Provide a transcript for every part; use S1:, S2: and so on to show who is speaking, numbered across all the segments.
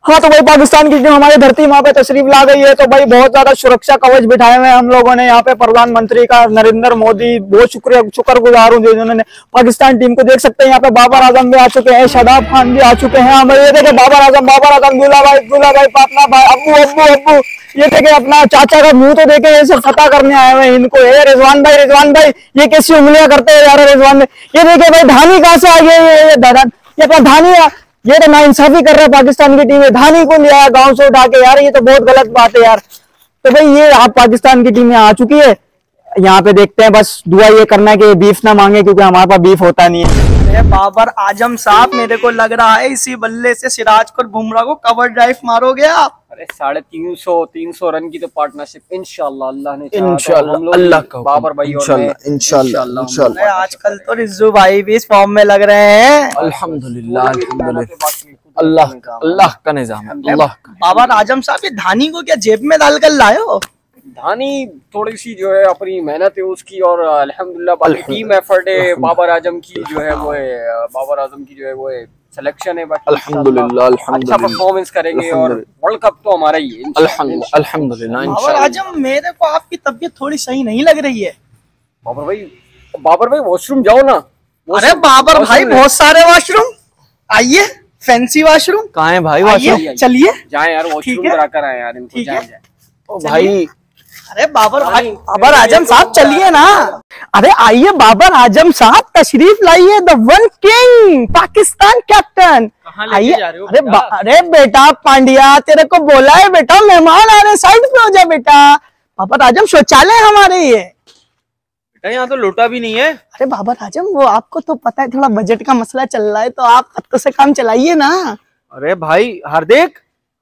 S1: हाँ तो भाई पाकिस्तान की टीम हमारी धरती वहां पे तशरीफ ला गई है। तो भाई बहुत ज्यादा सुरक्षा कवच बिठाए हुए हैं हम लोगों ने यहाँ पे। प्रधानमंत्री का नरेंद्र मोदी बहुत शुक्रगुजार हूँ जो इन्होंने पाकिस्तान टीम को, देख सकते हैं यहाँ पे बाबर आजम भी आ चुके हैं, शादाब खान भी आ चुके हैं। हमारे ये देखे बाबर आजम दूल्हा भाई पापना भाई अब्बू अब्बू अब्बू, ये देखे अपना चाचा का मुंह तो देखे, ये सब फतह करने आए हुए हैं इनको। रिजवान भाई ये कैसी उंगलियां करते हैं यार रिजवान भाई। ये देखे भाई धानी कहाँ से आ गए, ये अपना धानी, ये तो नाइंसाफी कर रहा है पाकिस्तान की टीम में। धानी को लिया गांव से उठा के यार, ये तो बहुत गलत बात है यार। तो भाई ये आप पाकिस्तान की टीम में आ चुकी है, यहाँ पे देखते हैं, बस दुआ ये करना है कि बीफ ना मांगे क्योंकि हमारे पास बीफ होता नहीं है।
S2: बाबर आजम साहब, मेरे को लग रहा है इसी बल्ले से सिराज और बुमराह को कवर ड्राइव मारोगे आप।
S3: अरे 350 रन की तो पार्टनरशिप इंशाल्लाह अल्लाह ने
S1: इंशाल्लाह अल्लाह का
S3: बाबर भाई
S1: इंशाल्लाह।
S2: आजकल तो रिज्जू भाई भी इस फॉर्म में लग रहे हैं।
S1: अल्हम्दुलिल्लाह अल्लाह का निजाम है अल्लाह।
S2: बाबर आजम साहब, ये धानी को क्या जेब में डाल कर लाए हो?
S3: धानी थोड़ी सी जो है अपनी मेहनत है उसकी, और अल्हम्दुलिल्लाह बाकी टीम एफर्ट है बाबर आजम की जो है वो है, बाबर आजम की जो है वो है सिलेक्शन है।
S1: अल्हम्दुलिल्लाह
S3: अच्छा परफॉर्मेंस करेंगे और वर्ल्ड कप तो हमारा ही है
S1: अल्हम्दुलिल्लाह।
S2: बाबर आजम, मेरे को आपकी तबीयत थोड़ी सही नहीं लग रही है।
S3: बाबर भाई वॉशरूम जाओ ना।
S2: अरे बाबर भाई बहुत सारे वॉशरूम, आइए फैंसी वॉशरूम
S1: कहाँ है भाई वॉशरूम?
S2: चलिए
S3: जाए यार वॉशरूम करा कर आए यार इनको, जाए।
S1: ओ भाई,
S2: अरे बाबर आजम साहब चलिए ना। अरे आइए बाबर आजम साहब, तशरीफ लाइए, the one king Pakistan captain. आइए। अरे बेटा पांड्या, तेरे को बोला है बेटा, मेहमान आ रहे, साइड पे हो जा बेटा। बाबर आजम शौचालय हमारे ये
S3: बेटा, यहाँ तो लोटा भी नहीं है।
S2: अरे बाबर आजम, वो आपको तो पता है थोड़ा बजट का मसला चल रहा है, तो आप हत्थों से काम चलाइए ना।
S3: अरे भाई हार्दिक,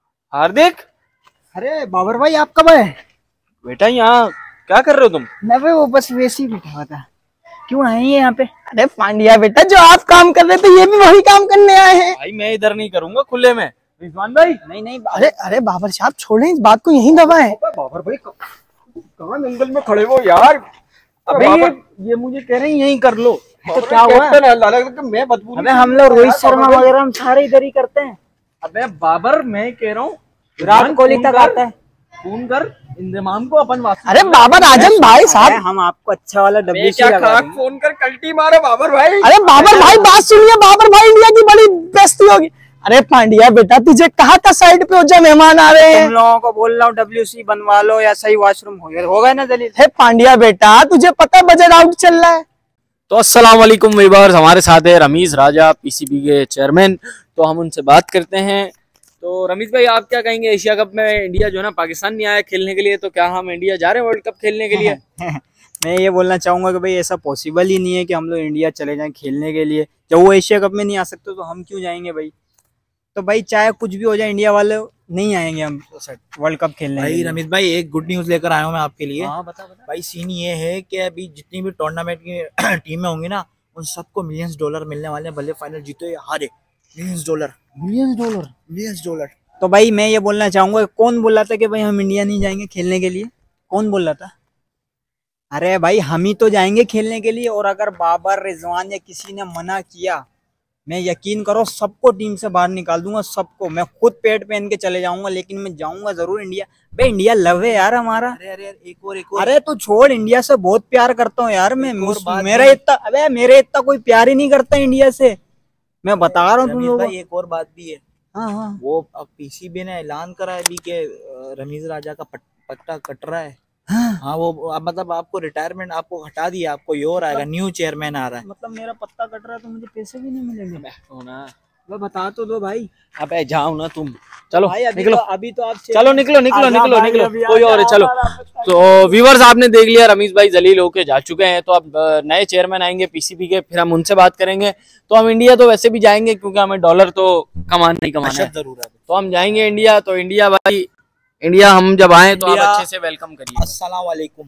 S2: अरे बाबर भाई आप कब आए?
S3: बेटा यहाँ क्या कर रहे हो तुम?
S2: ना वो बस वैसे ही बैठा हुआ था। क्यों आए हैं यहाँ पे? अरे पांड्या बेटा, जो आप काम कर रहे थे ये भी वही काम करने आए हैं।
S3: भाई मैं इधर नहीं करूंगा खुले में, रिजवान भाई।
S2: नहीं अरे बाबर साहब छोड़ें इस बात को, यहीं दबाएं।
S3: बाबर भाई कहाँ जंगल में खड़े हो यार?
S2: अबे ये मुझे कह रहे हैं यहीं कर लो,
S3: तो क्या हुआ? मैं बदबू।
S2: अबे हम लोग रोहित शर्मा वगैरह हम सारे इधर ही करते हैं।
S3: अबे बाबर मैं कह रहा हूँ
S2: विराट कोहली तक आता है,
S3: फोन कर इंतजाम को अपन वापस।
S2: अरे बाबर आजम भाई साहब,
S1: हम आपको अच्छा वाला
S3: WC लगा देंगे। फोन कर कल्टी मारे बाबर भाई।
S2: अरे बाबर भाई बात सुनिए, बाबर भाई इंडिया की बड़ी बेइज्जती होगी। अरे पांड्या बेटा, तुझे कहा था साइड पे हो जा, मेहमान आ रहे हैं।
S1: तुम लोगों को बोल रहा हूँ WC बनवा लो या सही वॉशरूम होगा ना दलील।
S2: हे पांड्या बेटा, तुझे पता है बजट आउट चल रहा है।
S3: तो अस्सलाम वालेकुम व्यूअर्स, हमारे साथ है रमीज राजा, PCB के चेयरमैन। तो हम उनसे बात करते हैं। तो रमीज भाई आप क्या कहेंगे, एशिया कप में इंडिया जो है ना पाकिस्तान नहीं आया खेलने के लिए, तो क्या हम इंडिया जा रहे हैं वर्ल्ड कप खेलने के लिए?
S1: मैं ये बोलना चाहूंगा कि भाई ऐसा पॉसिबल ही नहीं है कि हम लोग इंडिया चले जाएं खेलने के लिए। जब वो एशिया कप में नहीं आ सकते तो हम क्यों जाएंगे भाई? तो भाई चाहे कुछ भी हो जाए, इंडिया वाले नहीं आएंगे हम वर्ल्ड कप खेलने।
S4: भाई रमीज भाई एक गुड न्यूज लेकर आया हूँ मैं आपके लिए।
S1: हाँ बता।
S4: भाई सीन ये है कि अभी जितनी भी टूर्नामेंट की टीमें होंगी ना, उन सबको मिलियंस डॉलर मिलने वाले हैं, भले फाइनल जीतो या हारे। Millions dollar.
S1: तो भाई मैं ये बोलना चाहूंगा, कौन बोल रहा था कि भाई हम इंडिया नहीं जाएंगे खेलने के लिए? कौन बोल रहा था? अरे भाई हम ही तो जाएंगे खेलने के लिए। और अगर बाबर, रिजवान या किसी ने मना किया, मैं यकीन करो सबको टीम से बाहर निकाल दूंगा, सबको। मैं खुद पेट पहन के चले जाऊंगा, लेकिन मैं जाऊंगा जरूर इंडिया। भाई इंडिया लव है यार हमारा।
S4: अरे एक और
S1: अरे तू छोड़, इंडिया से बहुत प्यार करता हूँ यार मैं। मेरे इतना कोई प्यार ही नहीं करता इंडिया से, मैं बता रहा हूँ तुम लोगों को।
S4: एक और बात भी है।
S1: हाँ।
S4: वो अब PCB ने ऐलान करा है अभी के रमीज राजा का पट्टा कट रहा है। हाँ वो मतलब आपको रिटायरमेंट आपको हटा दिया, आपको ये और आएगा, न्यू चेयरमैन आ रहा है।
S1: मतलब मेरा पत्ता कट रहा है तो मुझे पैसे भी नहीं मिलेंगे? वो बता तो दो भाई।
S3: अबे जाओ ना तुम, चलो
S1: भाई
S3: निकलो।
S1: अभी तो आप
S3: चलो निकलो कोई और है, चलो। तो व्यूअर्स आपने देख लिया, रमीज भाई जलील होके जा चुके हैं। तो अब नए चेयरमैन आएंगे PCB के, फिर हम उनसे बात करेंगे। तो हम इंडिया तो वैसे भी जाएंगे क्योंकि हमें डॉलर तो कमाना है
S4: जरूर। तो
S3: हम जाएंगे इंडिया। तो इंडिया भाई, इंडिया हम जब आए तो आप अच्छे से वेलकम करिए।
S4: अस्सलाम वालेकुम।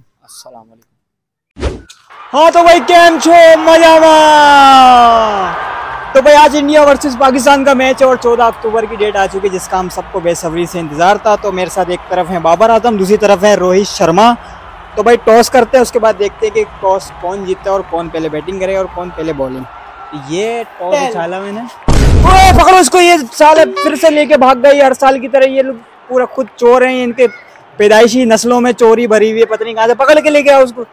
S1: हाँ तो भाई कैम छो मजा में। तो भाई आज इंडिया वर्सेस पाकिस्तान का मैच है और 14 अक्टूबर की डेट आ चुकी है, जिसका हम सबको बेसब्री से इंतजार था। तो मेरे साथ एक तरफ है बाबर आजम, दूसरी तरफ है रोहित शर्मा। तो भाई टॉस करते हैं, उसके बाद देखते हैं कि टॉस कौन जीतता है और कौन पहले बैटिंग करेगा और कौन पहले बॉलिंग। ये टॉस उछाला मैंने ओए पकड़ो इसको, ये साले फिर से लेके भाग गई हर साल की तरह। ये लोग पूरा खुद चोर हैं, इनके पैदाइशी नस्लों में चोरी भरी हुई है, पता नहीं कहां से। पकड़ के लेके आओ उसको।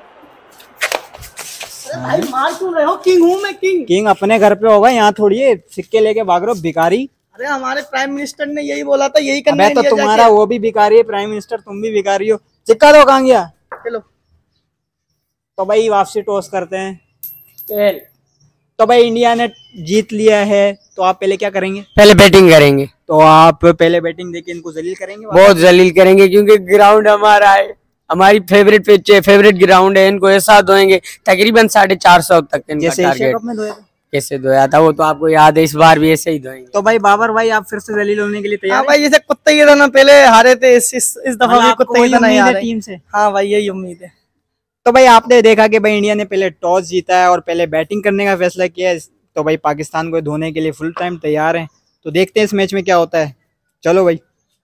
S2: भाई मार क्यों रहे हो? किंग हूँ मैं, किंग।
S1: किंग अपने घर पे होगा, यहाँ थोड़ी है। सिक्के लेके भाग रहे हो भिखारी।
S2: अरे हमारे प्राइम मिनिस्टर ने यही बोला था, यही करना
S1: अबे तो तुम्हारा वो भी भिखारी है प्राइम मिनिस्टर, तुम भी भिखारी हो। सिक्का दो, कहां गया?
S2: चलो
S1: तो भाई वापसी टॉस करते हैं। तो भाई इंडिया ने जीत लिया है, तो आप पहले क्या करेंगे?
S3: पहले बैटिंग करेंगे।
S1: तो आप पहले बैटिंग देके इनको जलील करेंगे?
S3: बहुत जलील करेंगे, क्योंकि ग्राउंड हमारा है, हमारी फेवरेट पिच है, फेवरेट ग्राउंड है। इनको ऐसा धोएंगे तकरीबन 450 तक इनका
S1: जैसे एशिया
S3: टारगेट।
S1: कप में धोए थे।
S3: कैसे धोया था वो तो आपको याद है, इस बार भी ऐसे ही धोएंगे।
S1: तो भाई बाबर भाई, आप फिर से जलील होने के लिए तैयार
S2: हाँ
S1: हैं?
S2: भाई, जैसे कुत्ते की तरह पहले हारे थे, इस दफा
S1: मतलब
S2: भी
S1: आपको
S2: कुत्ते की
S1: वही
S2: तरह नहीं
S1: उम्मीद है
S2: हारे
S1: टीम से?
S2: हाँ भाई, यही उम्मीद है।
S1: तो भाई आपने देखा कि भाई इंडिया ने पहले टॉस जीता है और पहले बैटिंग करने का फैसला किया है। तो भाई पाकिस्तान को धोने के लिए फुल टाइम तैयार है। तो देखते हैं इस मैच में क्या होता है। चलो भाई।